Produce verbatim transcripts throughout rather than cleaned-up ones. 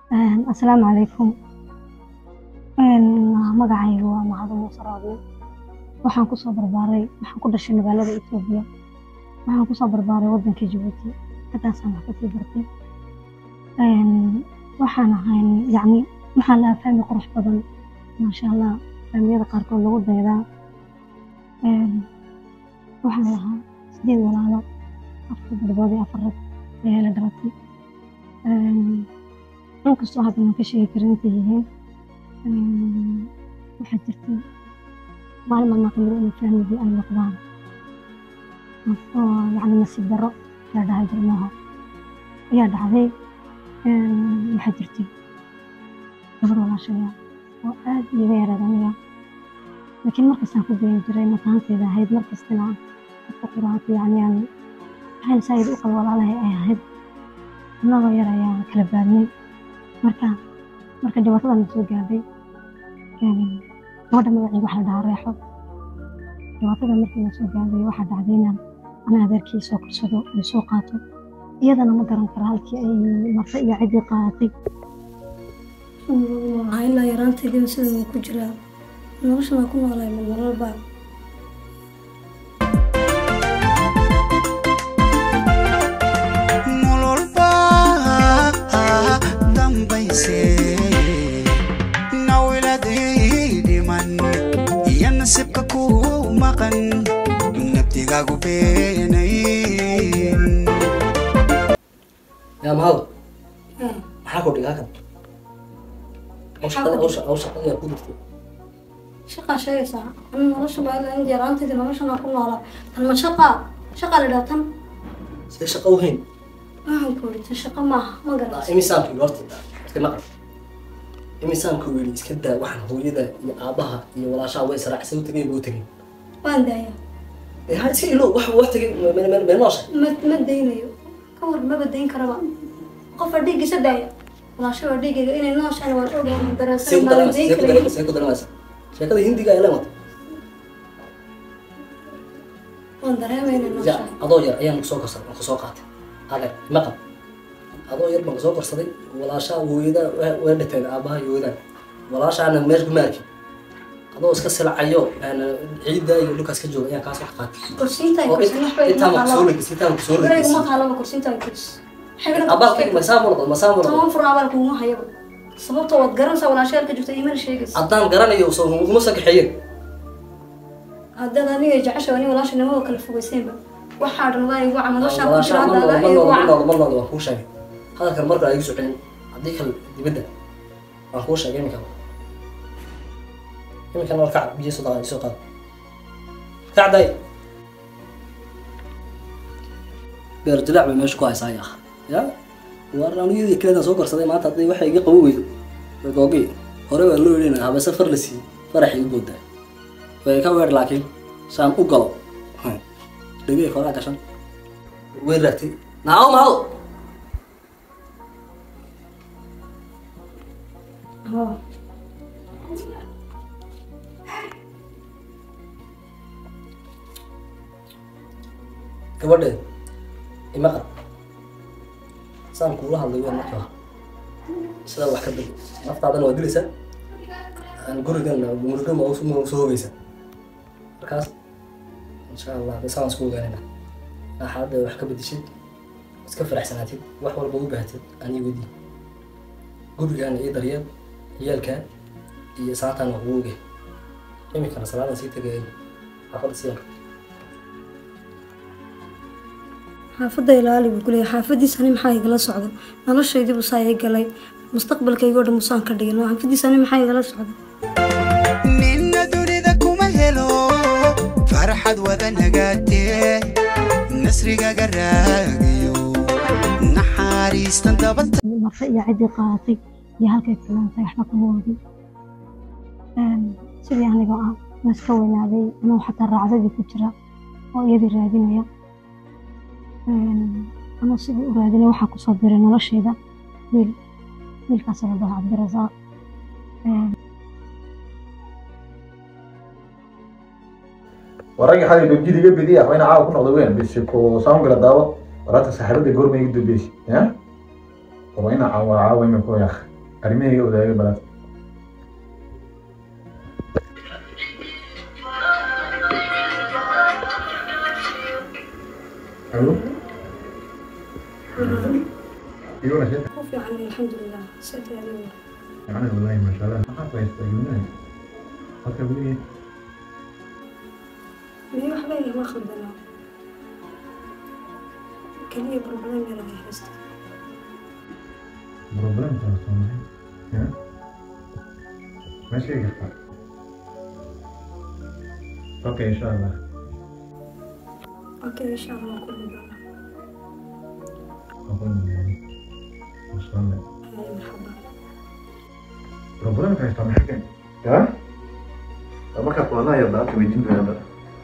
السلام عليكم. magacaygu waa Mahad Muuse Raadi. Waxaan ku soo barbaaray waxaan ku dhashay magaalada Itoobiya. Waxaan ku soo barbaaray wadanka Djibouti. Halkaasaan wax ka sii bartay. Waxaan ahay yacni waxaan la fahmay qurux badan maasha Allah fahmiyada qaarkood lagu daydaa. Waxaan lahaa sideed walaalo afar gabdhood iyo afar rag ayaa la dhalatay. inkastoo haddana ka sheegi karin intay yihiin waxaa jirtay maalin maalmaha kamid inay fahmigii ay noqdaan oo yacni nasiib darro la dhahay jirmaha ayaa dhacday. waxaa jirtay gabar walaashaya oo aad iiga yarayd aniga laakiin markastaan ku dayan jiray mataanteeda ahayd markastana qofka quraata yacni aan waxaan saa'id u qal walaalahay ay ahayd annagoo yar ayaa kala baadnay. marka marka dhibaatadan soo gaadhay gabadha magacayga waxaa la dhahaa Reexo. dhibaatada markii la soo gaadhay waxaa dhacday inaan anaa adeerkii soo korsado ay soo qaato iyadana ma garan kara halkii ay martay iyo ciddii qaadatay. ilaa yaraanteediiba sidan ku jiraa noloshan waa ku noolahay nolol baa سبك كو مقن نبتيغا بينين يا مهض حاكو ديغا كان او شقه او شقه او شقه يا كودتي شقه شيء صح انا nolosha baa la injiraantay nolosha ku noolaa tan ma shaqa shaqa la dhaatan sida shaqa weyn waxaan ku dhigtay shaqa ma ma garan imisaan ku horta iska maqal imisaan ku weeli iska daa waxaan hooyada iyo aabaha iyo walaashaha way saraacsan u tagay buu tagay waan daaya ee ha iska ilo wax wax tagay ma ma ma noosha ma ma daynayo ka war ma badayn karaba qof dhiigisa daaya walaashaha dhiigayga inay nooshaan waan ogahay darasay ma dayn karay seeko darasa sheekada hindiga ay la wada waan dareemayna nooshaan adoo yar ayaan soo korsan ku soo qaatay hada maqal adoo yar baan soo korsaday walaashaha hooyada way dhintay aabaha hooyada walaashaana meel ku maarkay adoo iska silacayo aan ciida iyo dhulkaas ka jooga ayaan kaas wax qaatay kursiinta ay kursiin wax bay inta ma soo leeyay inta ma soo leeyay ma qaalo kursiinta ay kurs abalka ma saamul ma saamul toban fur abalku ma hayo sababtoo wad garanaysaa walaashaha ka jirta iimayl sheegaysa haddaan garanayo soo kuma sakaxiyeen haddaan aniga jeceshay ani walaashanimo kala fogeyseenba waxaa dhan waa igu camalasha ku jira hadda igu waa ma waa ku sheegay هذا كان مرة يجوا سؤالين هذيك اللي بدأ ما هوش جيم كان جيم كان وركع بيجي صدق يسوق كعب داي قررت لعبة مش كويس هاي أخ يا وراني يدي كذا سوكر صدق ما تعطي واحد يجي قوي قوي هرب اللي لينا هذا سفر لسي فرح يقول ده فيكبر لكن سام أقل دقيقة خلاص عشان وين رحتي نعم هاو gabadhe ima qad saan kuula hadlay waan markaa sida wax ka dib naftaadana waa dilaysaa aan gurigana murugama u soo soo hogaysa markaas insha Allah saan isku ogaanayna xaaladda wax ka bedeshay iska faraxsanaatid wax walba u baahatid ani wadi gurigana iyo daryeel ciyaalka iyo saatan ugu imika salaada si tagay afar siyar xaafadda ilaali buu kulay xaafadiisani maxay igala socdo noloshaydii buu saay galay mustaqbalkayga oo dhan musaan ka dhigin xaafadiisani maxay igala socdo ninna dunida kuma helo farxad wada nagaatee nasriga garaagiyo naxariistan dabad marka iyo ciddii qaadatay iyo halkay filaantay waxba kuma wadi sidii anigoo ah ma iska weynaaday anuu xataa raacdadii ku jira oo iyadii raadinaya anuu sidii u raadinay waxaa kusoo biray noloshayda wiil wiilkaas la dhaho Cabdirasaaq. ورجع حد يجي لي جنب دي أخوينا عاو كنا ضوين بس كو سام قال دعوة ورات سحرت الجور ما يجي بيش ها وين عاو عاو ما يكون يا أخ arrimahayga wadaaga balaad. Allo? Iyo wala sheekh. كوفي عني الحمد لله سيد علي يعني والله ما شاء الله ما كويس تقولون. فكر بيه. ليه وحبايبي ما خدنا كان لي بروبليم يلا هيست بروبلم ترى ها ماشي يا اخوان. اوكي ان شاء الله. اوكي ان شاء الله كل يوم أظن يعني وصلنا. هاي مرحبا. بروبلم كان يطلع حكم. ها؟ ما كانت والله يلا تويتين في هذا.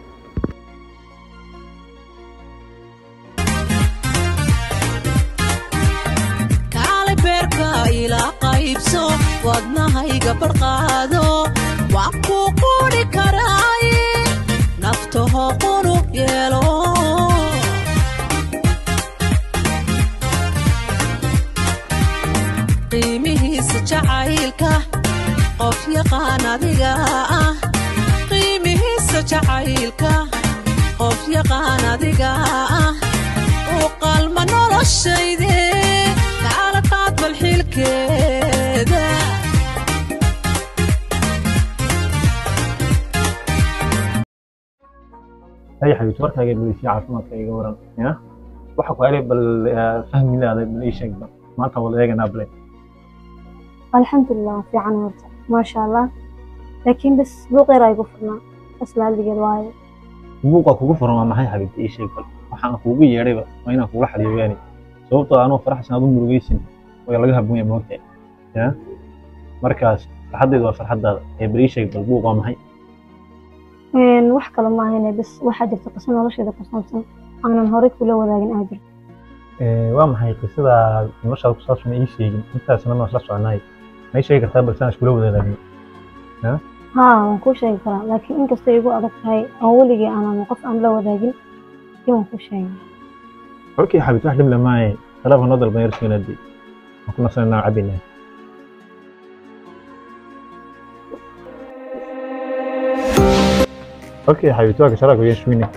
إلى قيبسو wadnahayga barqaado waa ku qori karaay naftaho qurux yeelo qiimihiisa jacaylka qof yaqaan adiga ah qiimihiisa jacaylka qof yaqaan adiga ah u qalma noloshayde بالحلكده هي حبيبتي markaa geedisii caafimaadkayga waran ya waxa ku helay bal fahmi leedahay bal ii sheeg maanta wada eegana bal الحمد لله في عنا ما شاء الله لكن بس لو غير ايغو فرنا بس لا ليغ واي buuqa kugu furan waa maxay xabibti ii sheeg bal waxaan kuugu yeedhayba waa inaan kuula xariyo yani sababtoo aanoo faraxsan aad u murugaysin way laga habboon yahay moogtay ya markaas farxadeedu waa farxadaada ee bari sheeg bal buuq waa maxay een wax kale ma ahayna bas waxa jirta qisada nolosheeda ku saabsan aanan hore kula wadaagin aajir ee waa maxay qisada noloshaada ku saabsan ii sheegin intaasna ma la soconaay ma sheegi kartaa bal saan isku wadaagin ha ها waan sheegi karaa laakiin inkastoo igu adag tahay oo waligii aanan qof aan la wadaagin waan ku sheegay okay xabibti wax dhib lama ay talaafon nodal bayr siinadi كنا صرنا عبينا اوكي حبيبتي واقف شراك ويا شويني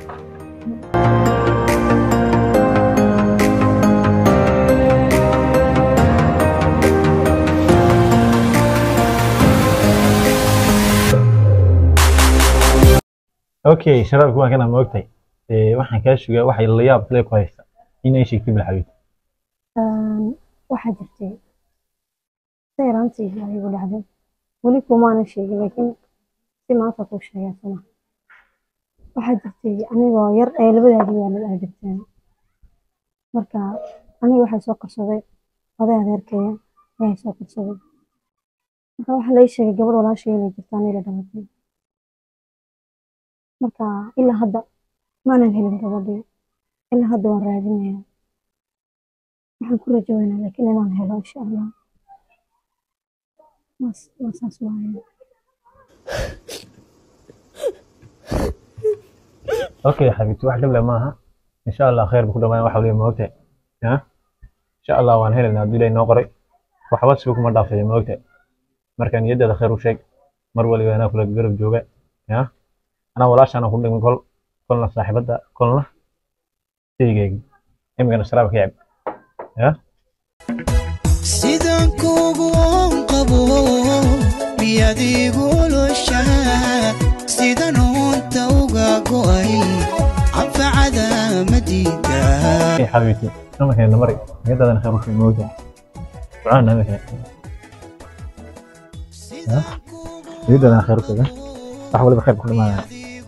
اوكي شراك waa kana ma ogtay ee waxaan ka shugaa waxa la yaab kale ku haysta inay sheegtay bil xabibti waxaa jirtay sayraantii igu dhacday weli kumaana sheegin laakiin si maanta kuu sheegay sana waxaa jirtay anigoo yar ee labadaadi waalid ay jirteen marka aniga waxay soo qarsaday oday adeerkeeya ayay soo qarsaday marka waxa la ii sheegay gabadh walaashay inay jirtaan ila dhalatay marka ilaa hadda maanan helin gabadhii ilaa hadda waan raadinayaa waxaan ku rajoonayaa laakiin inaan helo insha Allah mas masaas waaye اوكي حبيبتي واحد قبل معها ان شاء الله خير بكل ما waxa ma ogtay ha ان شاء الله waan helnaa dilay noo qoray waxba si kuma dhaafay ma ogtay marka niyadda khayr u sheeg mar waliba ana kula garab jooga ha ana walaashana ku dhigay kol kolna saaxiibada kolna teegay imagana sharaab ka yab ha sidaan kuugu qabo biyadigu loshaa sidaan unta uga go'ay anfacada madida يا حبيبتي انا كان مري نيدda ana khayr u sheeg ma ogtay ducaan ana kale ha niyadda ana khayr u sheeg wax waliba khayr ku dhimaanaa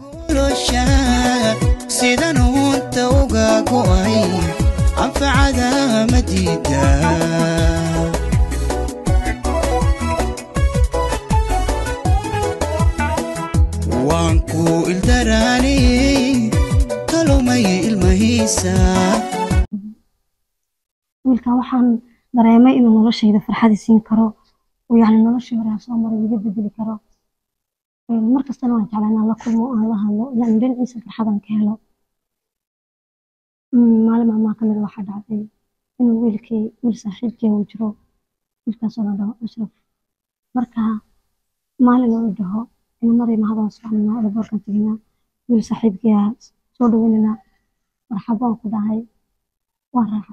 sidaan unta uga go'ay anfacada madida waan ku ildarani kalumay ilmahiisa wiilka waxaan dareemay inuu noloshayda farxad siin karo oo yani noloshii hore soo maray iga bedeli karo markastana waan jeclaan inaan la kulmo aan la hadlo yani dhinaciisa farxadan ka helo maalin maalmaha kamid waxaa dhacday inuu wiilkii wiil saaxiibkii uu jiro wiilkaasoo la dhaho Ashraf marka maalin uu dhaho inamadii mahadaan soconaa airportka tagnaa wiil saaxiibkii ah soo dhaweynaa marxabaan ku dhahay waan raacay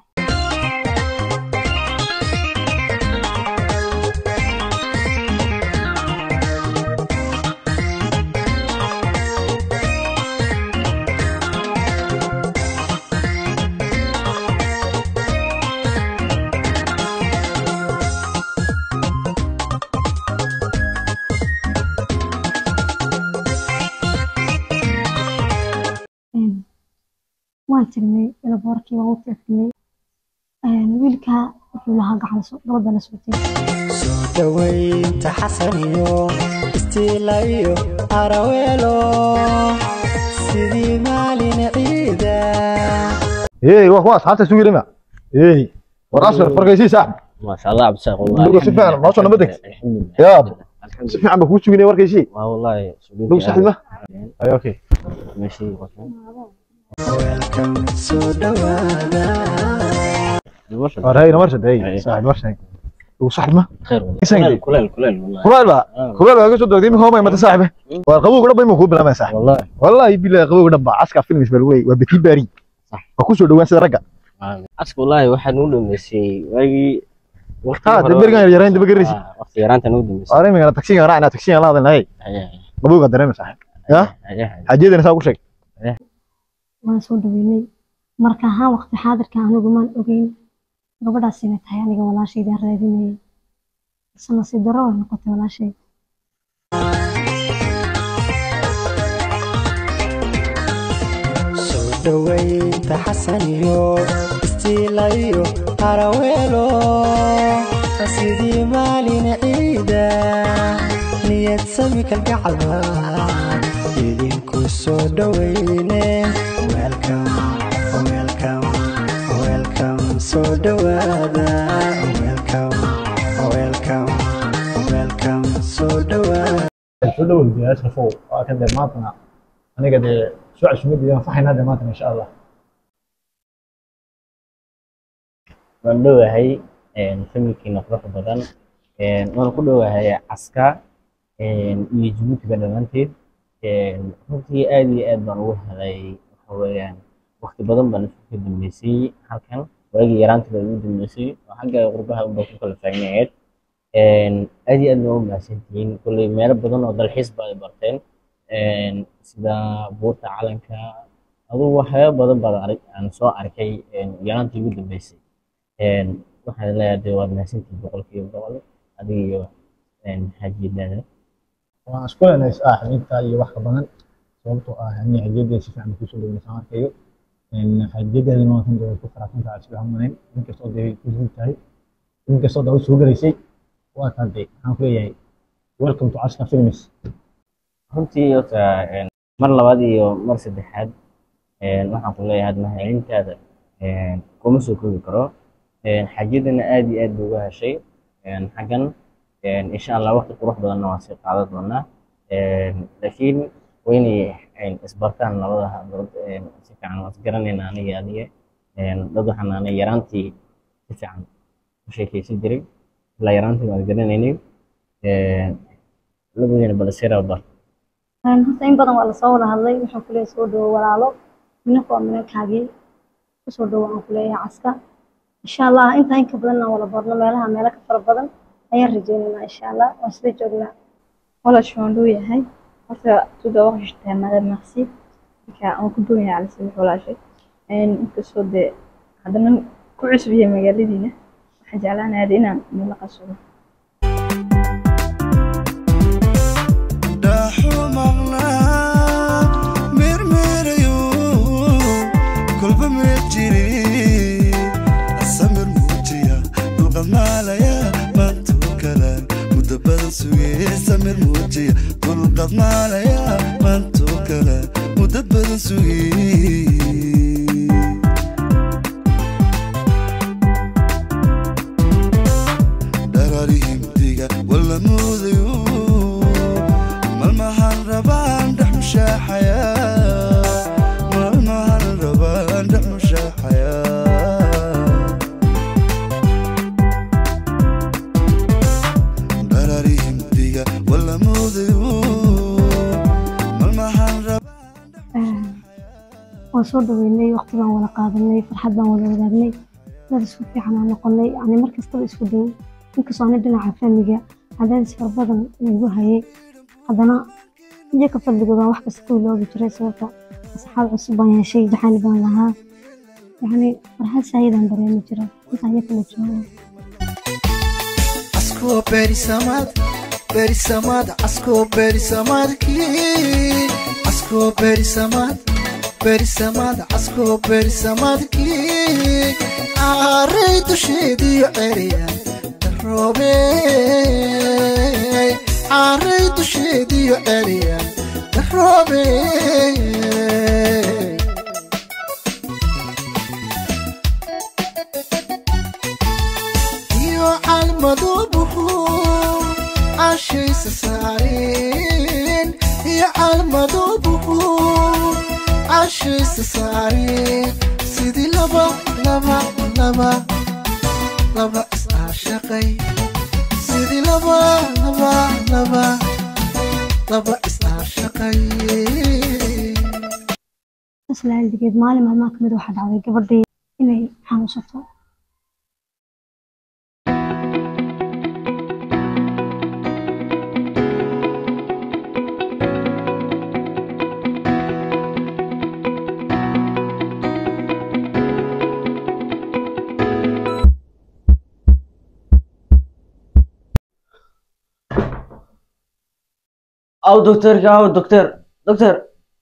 waan tagnay airportkii waan u tagnay wiilka wuxuu lahaa gacanso gabadha la socotay soo dhaweynta xasan iyo istiila iyo araweelo sidii maalin ciida ايه واخ واخ حتى سوي لنا ايه وراسل فرقيسي صاحب ما شاء الله عبد الساق والله لو سفعنا ما شاء الله بدك الحمد لله يا ابو الحمد لله سفع عم بكون سوي ورقيسي والله لو صاحبه اي اوكي ماشي welcome soo dhawaada هاي مرشد اي صاحب مرشد لو صاحبه خير والله إسنجلي. كلال كلال والله كلال بقى كلال بقى شو دقيقة هو ما يمت صاحبه والقبو قرب يمو خوب ما صاحب والله والله يبي له قبو قرب عسكر فيلم مش بالوي وبتي باري صح وكل شو دوان سرقة عسك والله واحد نقول ماشي واجي وقت ها دبر كان يرين دبر كريسي وقت يران تنود ماشي أريم أنا تاكسي أنا أنا تاكسي أنا هذا هاي قبو قدر ما صاحب يا حجيت أنا ساوي شيء waan soo dhaweynay marka ahaan waqti xaadirka anigu maan ogeyn gabadhaas inay tahay aniga walaashayda raadinayay isna si daro way noqotay walaashay soo dhaweynta xasan iyo istiila iyo araweelo sidii maalin ciida niyad sami kalgacalba idinku soo dhaweyne welcome welcome welcome soo dhawaada welcome welcome welcome soo dhawaada شو لو بدي أشرفه كده ماتنا أنا قد شو عشان بدي أفحن هذا ماتنا إن شاء الله waan dhowahay familkiina quruxda badan waan ku dhowahay caska iyo Djibouti dhammaanteed runtii aad iyo aad baan ugu helay waxa weeyaan waqti badan baan isku dambeysay halkan waagii yaraanta baan ugu dambeysay oo xagga qurbaha u baa ku kala faagneed aad iyo aad baan u mahadsantihiin kulley meelo badan oo dalxiis baa ay barteen sida buurta calanka aduu waxyaabo badan baan arag aan soo arkay yaraantii ugu dambeysay waxaan leeyahay waad mahadsantihiin boqolkiiba boqol adiga iyo xaajidaada waan isku leenahay saaxiibta iyo wax ka badan sababtoo ah in xajiyada si fiican ku soo dhaweynaysan arkayo xajiyada inoo tan doodo ku faraxsan tahay si fiican maneyn inkastoo day ku jirtay inkastoo daw soo galaysay waa tahay waxaan ku leeyahay welcome to Ashka Films runtii horta mar labaad iyo mar saddexaad waxaan ku leeyahay mahadcelintaada kuma soo koobi karo xajiyadana aad iyo aad uga heshay xaggan إن شاء الله وقت قروح بدنا واسي قاعدة دونا لكن ويني إسبارتان لبضها ضد سكان واسجرني نانية هذه ضد حنا يرانتي سكان وشيء كيس يجري لا يرانتي واسجرني نيني لبضينا بالسيرة وضر horta in badan waa la soo wada hadlay waxaan ku leeyahay soo dhawo walaalo minanku waa minankaagii ku soo dhawo aan ku leeyahay caska insha allah inta in ka badanna wala barno meelaha meelo ka fara badan ayaan rajeynaynaa insha allah waan sida joognaa walaashu waan dhow yahay horta tuda wax jirtaa madam merci marka aan ku dhow yahay cali sabiix walaashay inkastoo dee haddana ku cusub yahay magaaladiina waxaan jeclaanayaa inaan nala qasbo samir muujiya dulqad maalaya maantoo kale muddo badan sugay daraarihii mugdiga walla moodayo malmahan rabaan dhex mushaaxayaa malmahan rabaan dhex mushaaxayaa waan soo dhaweynay waqti baan wada qaadanay farxad baan wada wadaagnay dad isku fiican aan noqonay yani mar kastaba isku dhow inkastoo ani dhinaca faamiga cadaadis fara badan igu hayay haddana iyo ka fadligooda wax kasta ku iloobi jiray sababta asxaab cusub baan yeeshay jacayl baan lahaa yani farxad saayidaan dareemi jiray intaan iyo kala joogo asko beri samad beri samad asko beri samad ki asko beri samad beri samad asko beri samad ki arey dushedi eriya robe arey dushedi eriya robe iyo almadubuhu عشي سسارين يا المضوبو عشي سسارين سيدي لبا لبا لبا لبا اسعشقي سيدي لبا لبا لبا لبا اسعشقي isla haldigeed maalin maalmaha kamid waxaa dhacday gabadhii inay xanuunsato أو دكتور أو دكتور دكتور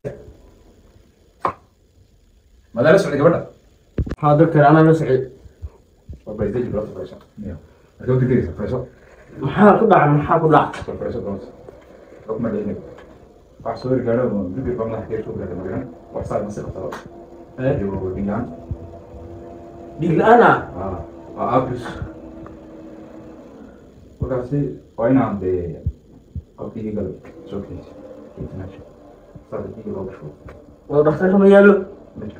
ماذا لا سعيد قبلها؟ ها دكتور أنا مسعود والله يزيد براسه فريسة نعم هذول تدريس فريسة محا كدع محا كدع فريسة براسه رقم اللي فحصوري قالوا بدي بمنا حكي شو هذا مكان وحصل مسيرة طبعا ايه جو ديان دي أنا اه اه أبلس وكاسي وين عند قلبي قلب شوكيس كيتناشي صار تيجي لو شو ودكتور ما يالو مشكو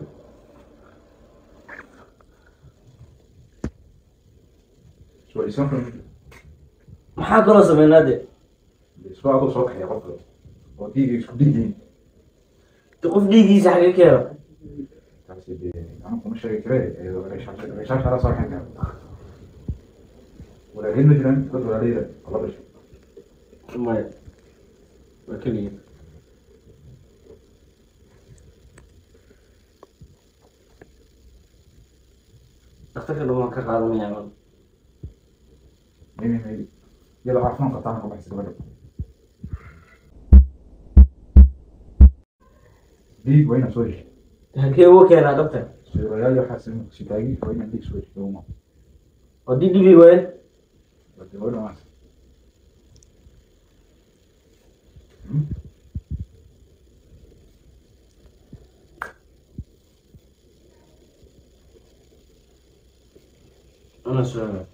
شو اللي سافر محا كلا سمينا دي الأسبوع هذا صباح يا قفل وديجي شو ديجي تقف ديجي سحقي كيرا بس دي أنا كم شيء كذا ريش عشان ريش عشان صار حاجة ولا هي مثلاً كنت ولا ليه الله بيش ما وكلي دكتور لو ما كان قادم يعمل مين مين يلا عارفين قطعنا قبل حسب الوقت دي وين سوري هكي هو كان يا دكتور سوري يا حسن شتاقي وين عندك سوري يوم ودي دي وين بدي أقول ما أنا سؤال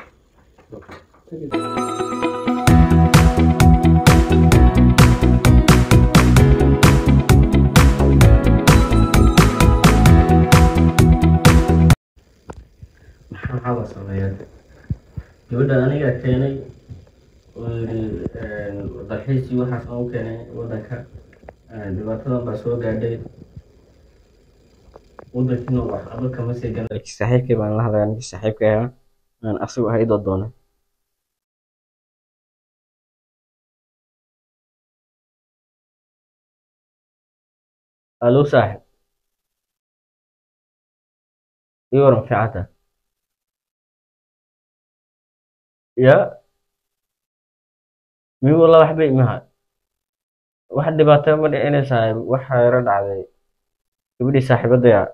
maxaa la sameeyaa gabadha aniga keenay dalxiisii waxaas aan u keenay wadanka dhibaatadan baa soo gaadhay wadankiina wax aba kama sii garan saaxiibkay baan la hadlaya ninkii saaxiibka ahaa aan asagu ahay idoo doonay الو صاحب ايه ورا مفعتها يا مي والله وحبي معها واحد دباتة ما دي انا صاحب واحد رد علي يبدي صاحب الضياء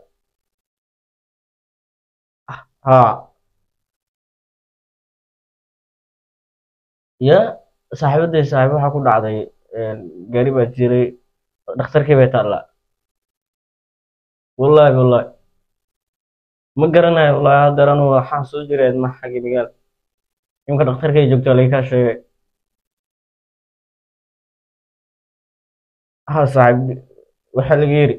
ها يا صاحب الضياء صاحب waxa ku dhacday gaari baa jiray dhakhtarkii bay taala wallahi wallahi ma garanayo wallahi hadaran waxaan soo jiray ma xaqi bigal imka dhakhtarkii joogto la ka sheegay ha saaxib waxa laga yiri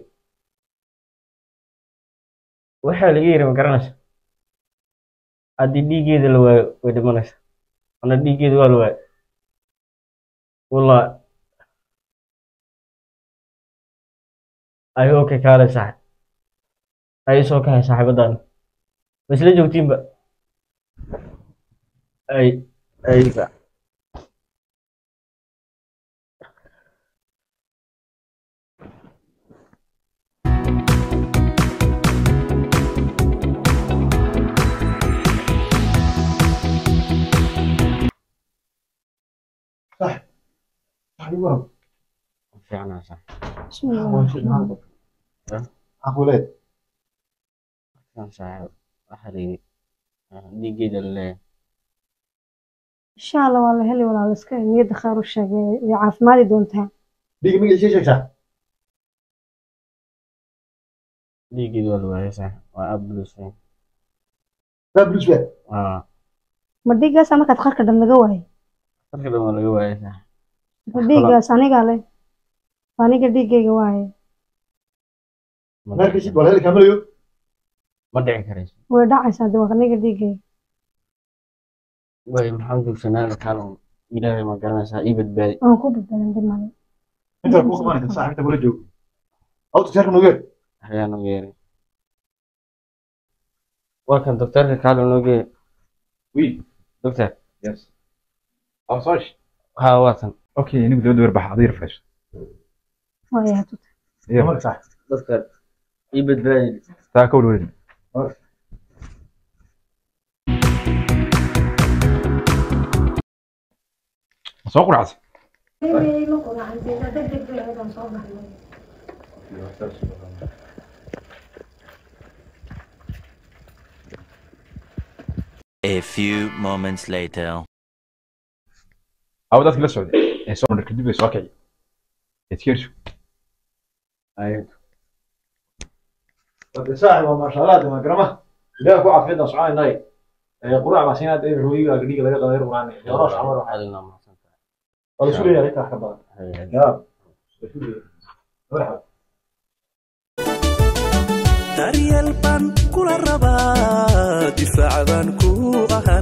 waxa laga yiri ma garanayso hadii dhiigeeda la waayo way dhimanaysa ana dhiigeeda waa la waayo wallahi ay okay kaale saaxib ay soo kahay saaxiibadan bas la joogtiinba ay ay صح صح يورم fiicnaa sax بسم الله الرحمن الرحيم. أقولي kan saaxiib waxari dhiigeeda le إن شاء الله والله هلي ولا لسك نيد خير الشيء يعرف مالي دونتها ديك ميجي شيء شيء dhiigeeda waa la waayay sax waa ablusay لا بلوش بيه aa ما ديجاس أنا كنت خارج دم جواي marka dhan waa laga waayay sax ما ديجاس أنا قاله أنا كدي جواي ما كيسي ولا هلي كامل يو ma dhici karayso وداعي سادة وأنا كدي جي way maxaan joogsanaa kaalon ilaahay ma garanaysaa ii badbaadi أنا كوب بدل بالمال أنت أبوك ما أنت صاحب تقول جو أو تشارك نوير ayaan u yeeray waa kan doktorka kaalon loo geeyay وي doctor يس أو صاش ها waa tan أوكي نبدأ ندور بحضير فريش ويا توت إيه مالك صح doctor ii badbaadi تاكل ولد سوق راسي A few moments later. أو ده كله سعودي إيه صار نركب بس واقعي يتكيرش أيوة طب ساعة ما شاء الله ده مقرمة لا كو عفيدنا صعاي ناي قرع ما سينات إيه روي قريق لقى غير وراني يا راس عمر xalina mahadsan والله شو لي عليك أحباب tahay يا شو لي مرحبا daryeel baan kula rabaa difaac baan ku ahan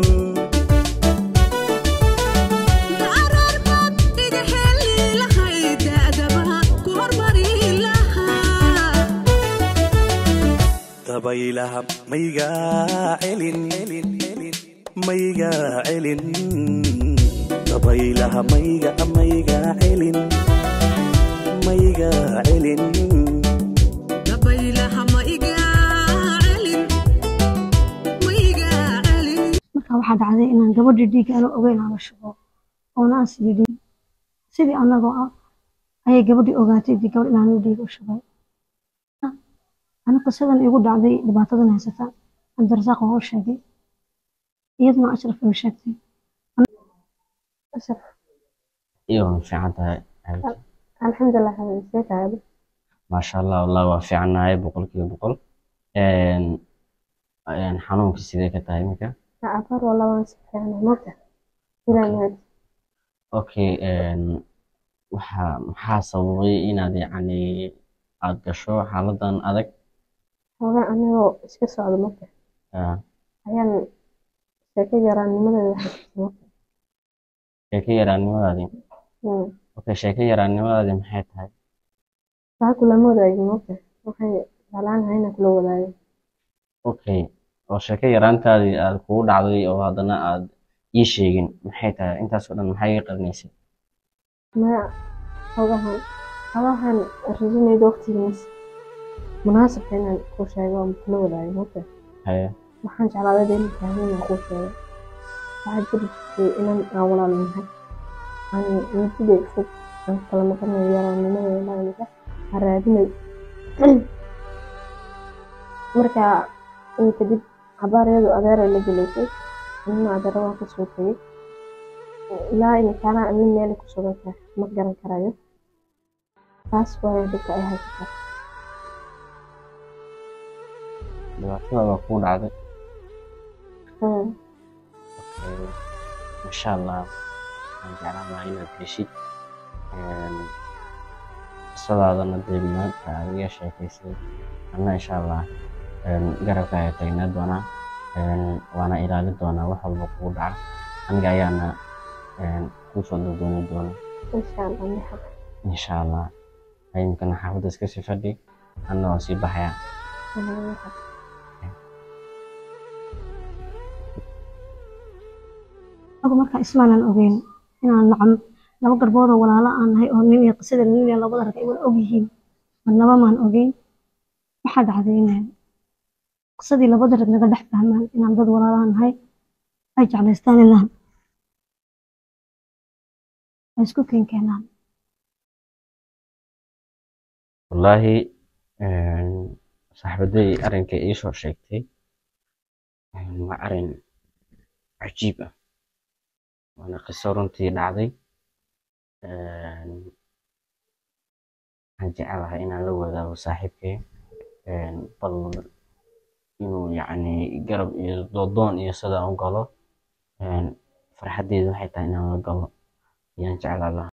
dabaylaha mayga celin mayga celin dabaylaha mayga mayga celin mayga celin marka waxaa dhacday inaan gabadhii dhiig aan ogeyn aan la shubo oona aan sii dhiig sidii anagoo ah ayay gabadhii ogaatay dii gabadh inaan dhiig u shubay ana qisadan igu dhacday dhibaatadan haysata cabdirasaaq waa u sheegay iyaduna ashraf way sheegtay ashraf iyo waa fiican tahay alxamdulilah xabiibtay tahay maasha allah wallahi waa fiicannahay boqolkiiba boqol een een xanuunka sidee ka tahay iminka abar wallah waan si fiican moogta ilaa okay een waxa maxaa sababay inaad yacni aad gasho xaaladan adag hore anigoo iska socdo moogta aa ayaan sheeko yaraanimadeeda xasuusnay sheeko yaraannimadaadii okay sheeko yaraannimadaadii maxay tahay waxaa kulama wadaagin moogta waxay jeclaanahay inaan kula wadaago okay oo sheeko yaraantaadii aad kugu dhacday oo haddana aad ii sheegin maxay tahay intaas oo dhan maxay ii qarinaysay maya xogahan xogahan rajinayda waqtigiis munaasabka inaan kuu sheego oo kula wadaago moogta haye waxaan jeclaaday dee inaan fahmo inaan kuu sheego waxaa jiri jirtay inan aan walaal nahay aan muddaday fog aan kala maqanayo yaraanimadeeda imika aan raadinay marka in kadib cabaariyadu adeeray la gelaysay anina adeero waan kasoo tegay ilaa imikaana anin meel ku sugan tahay ma garan karayo taas waaya dhibka ay haysataa dhibaatada waa kuu dhacday Hmm. okay insha allah waxaan jeclaan lahaa inaad heshid een qisadaadana dee maanta aad iga sheekaysay anna insha allah een garabka ayaa taagnaa doonaa een waana ilaalin doonaa wax walba kugu dhaca aniga ayaana een kusoo dodooni doona insha allah maxab insha allah imikana xaafadda iska sii fadhi anna waan sii baxayaa أبو مركا إسمانا أوجين إن نعم لو قربوضة ولا لا أنا هاي أهنين قصيدة اللي لو بدرك يقول أوجيهين والنبا ما أوجين واحد عادين قصدي لو بدرك نقدر فهمان إن ضد ولا لا أنا هاي أجعل يستاني لها أسكو كين كينان والله صاحبتي أرنك إيش وشيكتي waa arin cajiib ah waana qiso runtii dhacday waxaan jecelahay inaan la wadaago saaxiibkay bal inuu yacni garab iyo doodoon iyo sidaan u galo farxaddeedu waxay tahay inaan la galo ayaan jeclaa lahaa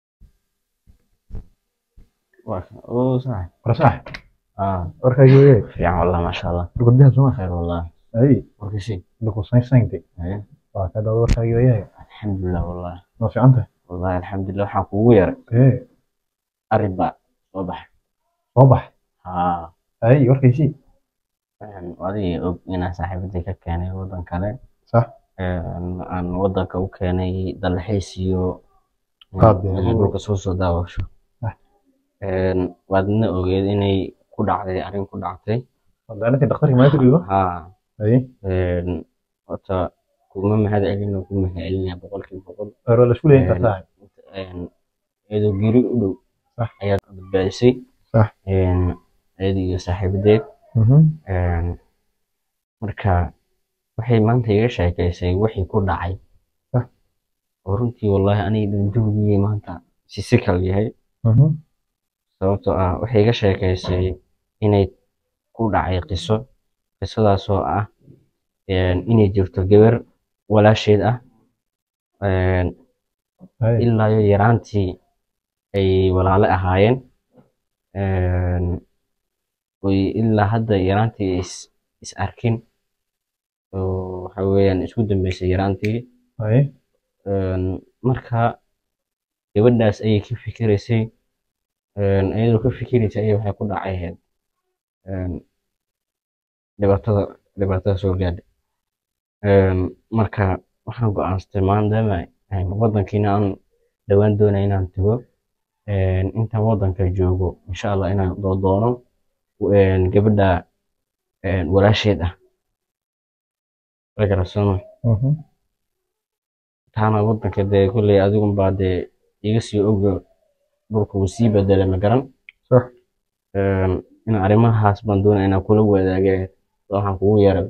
oo صح صح اه warkaygu weey fiican wallah maasha allah gudbihan soo khayr wallah ay warkaysi lagu saynsaynti ايه waa ka dawr warkaygu weey alxamdulillah wallah ma fiicanta والله الحمد لله waxaan kugu yaray ee arrin baa soo baxay soo bax haa ay warkaysi adiga og inaan saaxiibadii ka keenay waddan kale sax aan waddanka u keenay dalxiis iyo qaab dhulka soo soo daawasho waadna ogeed inay ku dhacday arrin ku dhactay waddanka dhakhtarka ma tiriyo haa ay wata kuma mahad celin oo kuma helina boqolkiiba boqol aro la isku leeyahay kartaa iyadoo guri u dhow صح ayaad badbaadisay صح iyadoo iyo saaxiibadeed marka waxay maanta iga sheekaysay wixii ku dhacay صح oo runtii wallahi aniga dundugii maanta si si kal yahay sababtoo ah waxay iga sheekaysay inay ku dhacay qiso qisadaasoo ah inay jirto gabar walaasheed ah ilaa iyo yaraantii ay walaalo ahaayeen oy ilaa hadda yaraantii is is arkin oo waxa weeyaan isku dambeysay yaraantii marka gabadhaas ayay ka fikiraysay iyadoo ka fikiraysay ayay waxay ku dhacay dhibaatada dhibaatada soo gaadhay marka waxaan go'aansaday maadaama waddankiina aan dhowaan doonay inaan tago intaan waddanka joogo insha allah inaan doodoono gabadha walaasheed ah ragarasano taana waddanka dee kolley adigun baa dee iga sii ogo dhulka wuu sii bedelay ma garan in arrimahaas baan doonay inaan kula wadaagay waxaan kugu yeeray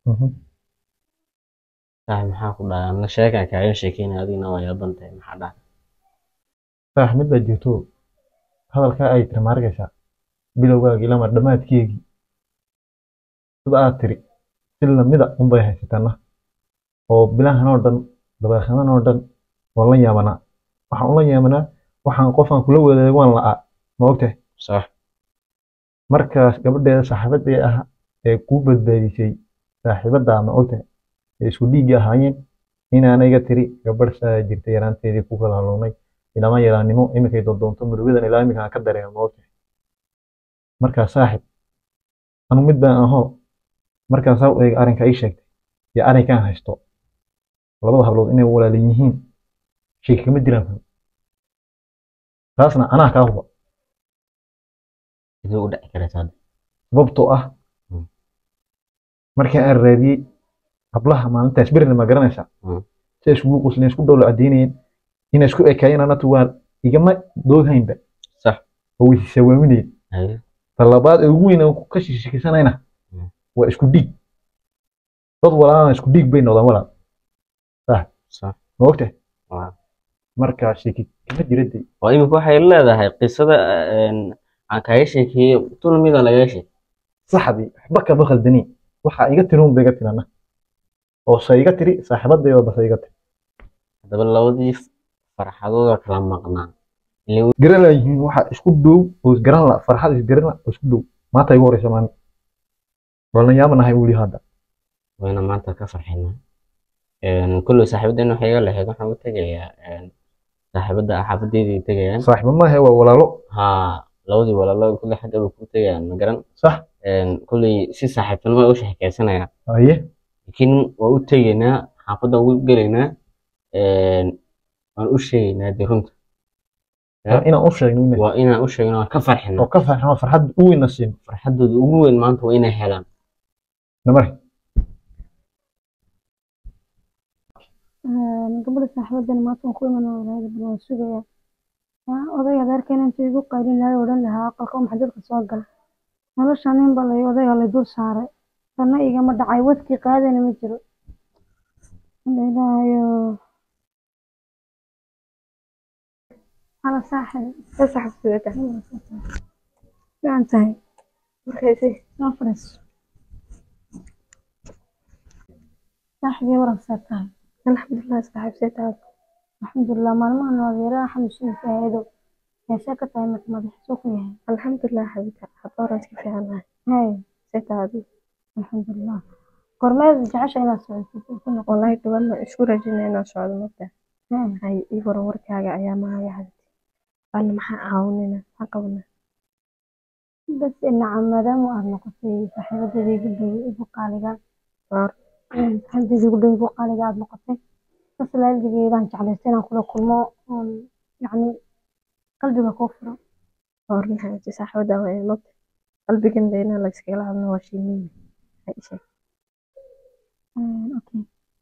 صاحب maxaa ku dhacan la sheekaa kaaga sheekeynay adigna waa yaaban tahay maxaa dhaca صاحب mid baa jirto hadalka ay tiri maargaysa bilowgaagii lama dhamaadkeegii sida aad tiri si lamida un bay haysatana oo bilahan oo dhan dabaaqadan oo dhan waan la yaabanaa waxaan ula yaabanaa waxaan qofaan kula wadaago waan la'aa ma ogtahay صح markaas gabadheeda saaxiibadii ah ee ku badbaadisay saaxiibada ma ogtahay isku dhiigga ahaayeen inaan iga tiri gabadh saa jirtay yaraanteedii ku kala haloonay ilama yaraanimo iminkay doonto murugadan ilaa iminka ka dareemo moogtahay markaa saaxib anu mid baan ahoo markaan saa u eega arrinka ii sheegtay iyo arrinkaan haysto labada hablood inay walaalan yihiin sheeki kama jiraan taasna anaa kaa huba sidee u dhici karaysaa sababtoo ah markii aan raadiyey hablaha maalintaas berina ma garanaysaa si ay isugu qusleen isku dawla caddeynayeen inay isku ekaayeen anatu waa igama doodhaynba sax oo way sawaaminayeen talabaad ee ugu weyn aan ka shishikisanayna waa isku dhiig dad walaalana isku dhiig bay noqdaan walaal sax sax ma ogtahay markaa sheeki kama jiradii waa imika waxay leedahay qisada aan kaaga sheekeeyey tun mida laga sheekay saxdii waxba kama khaldanii waxa iga tiruun bay iga tirana oo sayga tiri saaxiibadii oo basayga tiri hadaba labadii farxadooda kala maqnaa garan laayihiin waxa isku dhow oo garan la farxad is garan la isku dhow maanta igu horeysa maan wala yaabanahay wali hadda wayna maanta ka farxinaa een kullu saaxiibadina waxay iga leeyahay waxaan u tagayaa een saaxiibada xaafadeedii tagayaan saaxiibo ma hay waa walaalo ha labadii walaalo kulli xagga bay ku tagayaan ma garan صح kulli si saaxiibtinimo u sheekaysanayaan ايه laakiin waa u tegaynaa xaafadda ugu gelaynaa waan u sheegaynaa dee runta انا اوشك منه waa inaan u sheegno waan ka farxinaa وكفى احنا فرحت قوي نسيم farxaddooda ugu weyn maanta waa inay helaan نمر gabadha saaxiibadana maanta waan ku imanaa walaal bal waan sugayaa yaa odayga adeerkeena intuu igu qaylin lahaa odhan lahaa aqalka maxaa dadka soo gala nolosha nin ba lay odayga lay dul saaray tanna igama dhacay wadkii qaadana ma jiro ilaahayo hala saaxiib la saxabsada fiican tahay markaysi soo fadhiiso saaxiibay warabsaa tahay alxamdulilah saxaabsaytaada alxamdulilah maalmahan wadeeraha xanuunsanaysa hayado heesee ka tahay marka madaxiisuu ku yahay alxamdulilah xabita hadda horan iska fiican lahay hay saytaadu alxamdulilah gormeed jecesha inaad socotid ku noqon wallahi dhawan ma isku rajinaa inaan socdo marka hay hay ii waran warkaaga ayaa mahaya xabita bal maxaa caawinayna maxaa qabanaa bas nacam maadaama aad noqotay saaxiibadadii igu dhow igu qaaliga Waar. saaxiibadadii igu dhow igu qaaliga aad noqotay bas laaldigeedaan jeclaystay inaan kula kulmo oon yacni qalbiga kuu furo horan xabita saaxiibada waa ee mabta qalbigan deena la iskala hadlo waa shiimiin hay ishe okay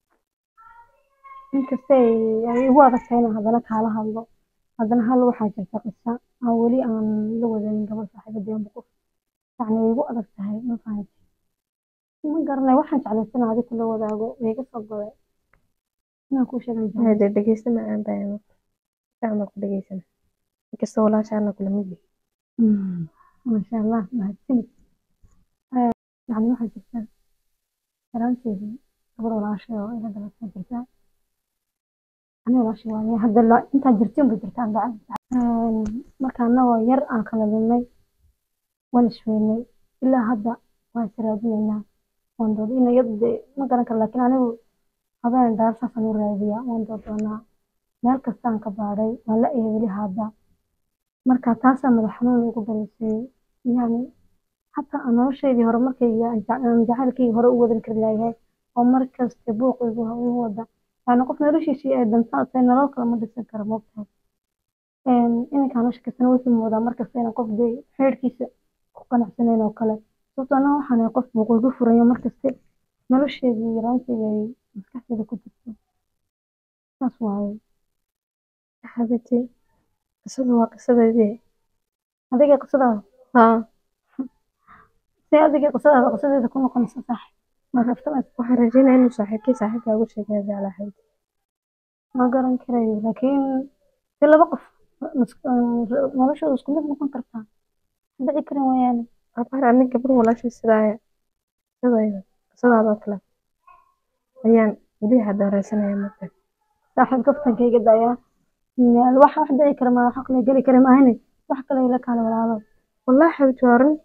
inkasta ay igu adagtahay inaan haddana kaala hadlo haddana hal waxaa jirta qisa aan weli aan la wadanin gabadh saaxiibadii aan boqof yacni way igu adag tahay ma fahanti ma garanay waxaan jeclaystay inaan adiga kula wadaago way iga soo goday inaan kuu sheegan jeclay hade dhegeysta ma aan baa fiican ku dhegeysana inkasta walaashaana kula mid Mm, maasha allah mahadsanid yacni waxaa jirta yaraanteedii gabadh walaashay oo ila dhalatay jirta ani walaashay waaye hadda la intaa jirtiin bay jirtaa gacan marka annagoo yar aan kala lunnay waan isweynay ilaa hadda waan israadinaynaa waan dood ina iyadu dee ma garan karo laakiin anigu habeen dhaar saasaan u raadiyaa waan doodoonaa meel kastaan ka baadhay waan la ehe weli hadda marka taasaa madax xanuun igu dhalisay yani xataa aan noloshaydii hore markayga aan jec- aan jacaylkayga hore u wadan kari layahay oo markasta buuq igu igu wada yani qof noloshiisii ay dantaa tahay nolol kale ma dhisan karo moogtahay ininkaan nolosha kastana wuxuu moodaa markasta inaan qof dee xeerkiisa ku qanacsanayn oo kale sababtoo annaga waxaan ahay qof buuq igu furayo markaste nolosheedii yaraantayda ay maskaxdeeda ku jirto saas waaye xabiti qisadu waa qisadeedii adiga qisadaada haa see adiga qisadaada qisadeeda ku noqonaysa sax ma raftamaysa waxaan rajeynaya inuu saaxiibkii saaxiibkaa ugu sheegaya jeclaa xabiti ma garan karayo laakiin si laba qof mas- noloshooda isku mid noqon kartaa dhici karin wayaane abaar anig gabar walaashay sidaaya qisadayda qisadaadoo kale ayaan weli hadareysanaya marka saaxiib kaftankayga dayaa meel wax wax dhici kara ma wax kale geli kara maahane wax kale ila kaale walaalo wallahi xabiti waa run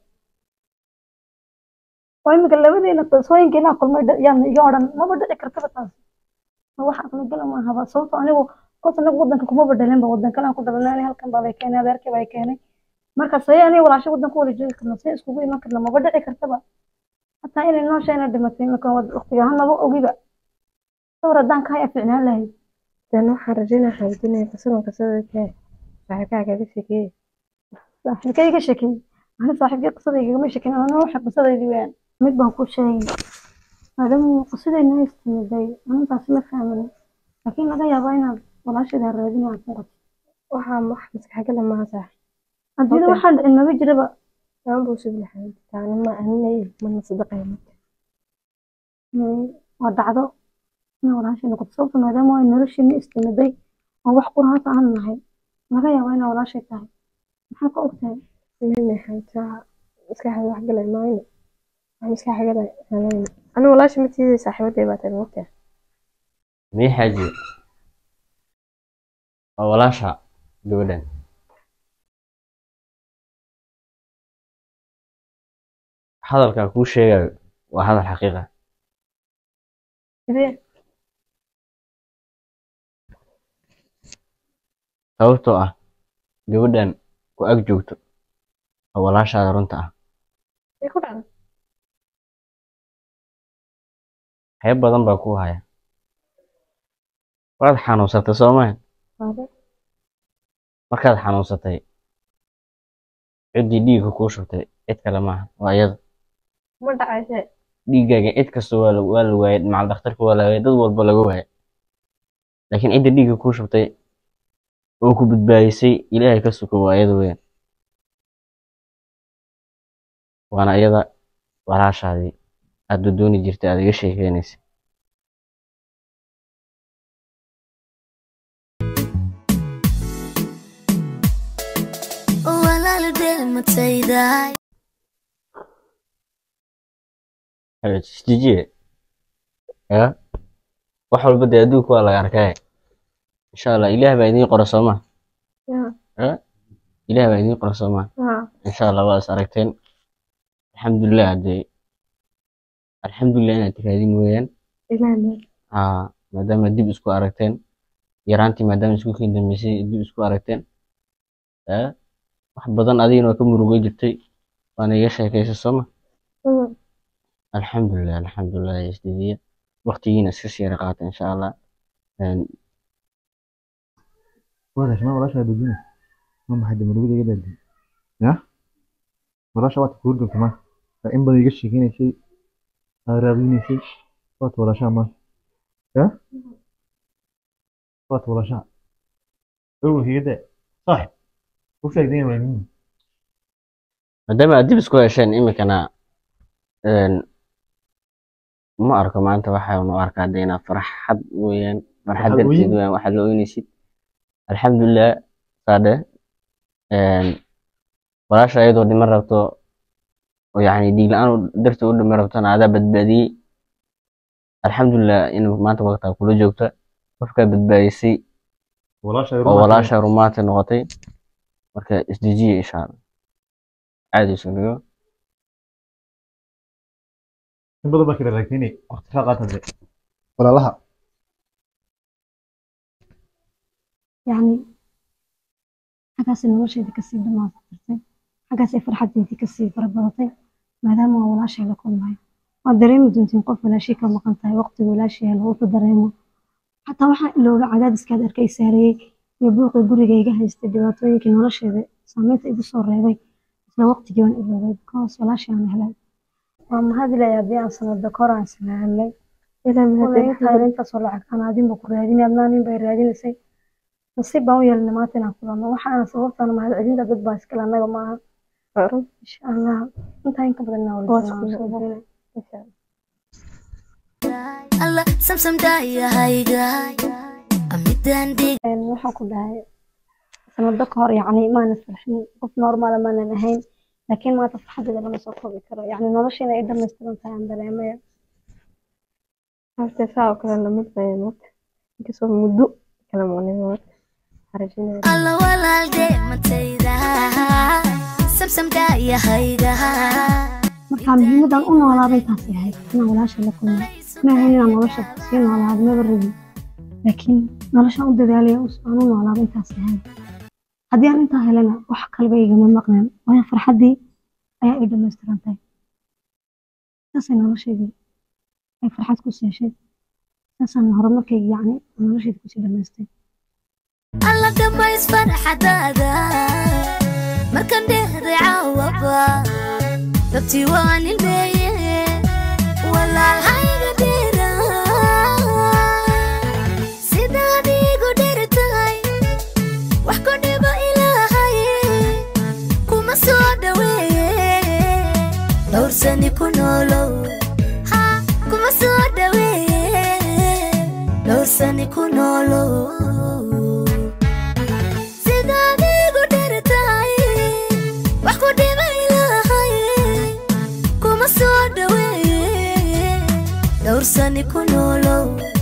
waa imika labadeena qisooyinka inaa kulmay dha- yaan iga odhan maba dhici kartaba taas ma wax aqli gala ma ahaba sababtoo anigu qof anagu wadanka kumaba dhalinba wadan kale aan ku dhalanay ani halkan baa lay keenay adeerkay baa i keenay marka say aniga walaashay wadan ku wada joogi karna say iskugu iman karna maba dhici kartaba hataa inay noosha inay dhimatay imika waqtiga ahaan maba ogiba sawir haddaan ka haya fiicnaan lahayd dan waxaan rajeynaya xabiti inay qisadan qisadeedkee saaxiibkaa kaga sheekeeyey saaxiibkay iga sheekay ani saaxiibkay qisadayga igama sheekin anana waxa qisadaydi weeyaan mid baan ku sheegay maadaama qisadayna ay istimiday anintaasi ma fahmin laakiin laga yaabaa inaad walaashayda raadin aad noqoto waxaa wax maskaxgala maaha saax adduunyada Okay. waxaan dhicin maba jiraba aan buu subla xabiti taani ma aninay mana sadaqaya marka Ee, waa dhacdo inaa walaashay noqoto sababta maadaama ay noloshiina istimiday oo wax quraata aan nahay laga yaabaa inaa walaashay tahay maxaa ka ogtahay mimi xabiti waa maskaxda wax galay maayno wax maskaxgala halayno ani walaasha matiidii saaxiibaday baa tahay marka mii xaaji waa walaasha gabadhan hadalkaa kuu sheegayo waa hadal xaqiiqa sidee sababtoo ah gabadhan ku ag joogto walaashaada runta ah Ee ku dhacday. waxyaabo badan baa ku haya waad xanuunsatay soo maaha Hore. markaad xanuunsatay ciddii dhiigga kuu shubtay cid kale maaha waa iyada Ma dhacayse. dhiiggaaga cid kasta waa la waa la waayay macal dhakhtarka waa la waayay dad walba laga waayay laakiin cidda dhiigga kuu shubtay oo ku badbaadisay ilaahay ka suko waa iyada weeyaan waana iyada walaashaadii aad dooni jirtay aad iga sheekeynaysa jijiye ya wax walba dee adduunka waa laga arkaya insha allah ilaah baa idiin qora sooma Ya. ilaah baa idiin qora sooma Ha. insha allah waa is aragteen alxamdulilah hadee alxamdulilah inaad tiraadin weeyaan Ilaahay. haa maadaama dib isku aragteen yaraantii maadaama isku kiin dambeysay dib isku aragteen ya wax badan adigana waa ka murugay jirtay waana iga sheekaysa sooma Mm. alxamdulilah alxamdulilah isdidiya waqtigiina iska sii yara qaata insha allah Een, ولا شما ولا شيء بدونه ما حد مرود كده دي يا ولا شيء وقت كورد كمان فإن بدي يجي هنا شيء هربيني شيء وقت ولا شيء ما يا وقت ولا شيء هو كده صح وش يقدر وين maadaama aad dib isku hesheen iminkana een, ma arko maanta waxaan u arkaa dee inaad farxad weeyaan farxad Farxad darteed weyn? weeyaan waxaad la oynaysid alxamdulilah saadhe een, walaasha iyadoo dhiman rabto oo yacni dhiig la-aan u- darteed u dhiman rabtona adaa badbaadiyey alxamdulilah in maanta waqtiga kula joogta qofkaa badbaadisay ولا شيء oo walaasha rumaanta noqotay marka isdejiye insha allah caadi isu dhigo in badan baa kala raagtini waqti ka qaatay walaalaha يعني xaggaasay nolosheedii kasii dhamaastirtay xaggaasay farxadeedii kasii farabadatay maadaama waa walaashay la kulmayo waad dareemi doontiin qof walaashii ka maqan tahay waqtiga walaashii helo uu ku dareemo xataa waxaa ilooga cadaadiskaad arkay saareeyey iyo buuqii guriga iga haystay dhibaatooyinkii nolosheeda saameynta igu soo reebay isla waqtigii waan iloobay because walaashii aan helay waa mahadilayaa haddii aan sanado kor aan isla helay Ilaahay mahad walahi leh. tahay intaasoo lacag aan adinba ku raadin adnaa nin bay raadinaysay nasiib baan u yeelnay maanta inaan kulano waxaana sababtana mahad celinta dad baa iskale annaga maaha Hore. insha allah intaa inka badan inaa Waa wala isku soo mid. Insha Allah. Allah samsam daayahayga amidan dig Een, waxaan ku dhahay sanado ka hor yacni maanan farxin qof normaala maanan ahayn laakiin maanta farxadeeda lama soo koobi karo yacni noloshiina ay dhammaystiran tahay aan dareemaya Horta saa oo kale lamid bay mut. Inkastoo muddo kala maqnay mut. Harajinaya. Allah walaalde matayda samsam daayahayga marka muhiimadan u noolaaday taasi ahayd inaan walaasha la kulmo ma ahayn inaan nolosha sii noolaado maba rabin laakiin noloshaan u dadaalaya aan u noolaaday taasi ahayd haddii aan intaa helana wax kaleba igama maqneen waayo farxaddii ayaa ii dhammaystirantay saasay nolosheedii ay farxad ku siishay saasaan horumarkayga yacni nolosheeda kusii dhammaystay Allah dhammays farxadaada markan dheehday caawaba dabtii waan ilmeeye walaalhayga dheera sidaad iigu dheer tahay wax ku dhibo ilaahay kuma soo dhaweeye dhowrsani ku noolow ha kuma soo dhaweeye dhowrsani ku noolow sidaad iigu dheer tahay wax ku dhibo ilaahay kuma soo dhaweeye dhowrsani ku noolow